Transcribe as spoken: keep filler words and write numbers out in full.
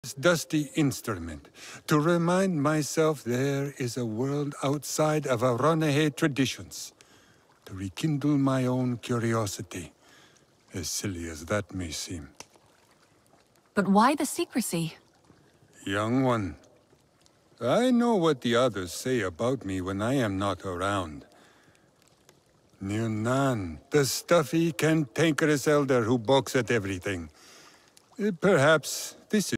this dusty instrument to remind myself there is a world outside of Aranehe traditions, to rekindle my own curiosity, as silly as that may seem. But why the secrecy? Young one, I know what the others say about me when I am not around. Nirnan, the stuffy, cantankerous elder who balks at everything. Eh, Perhaps this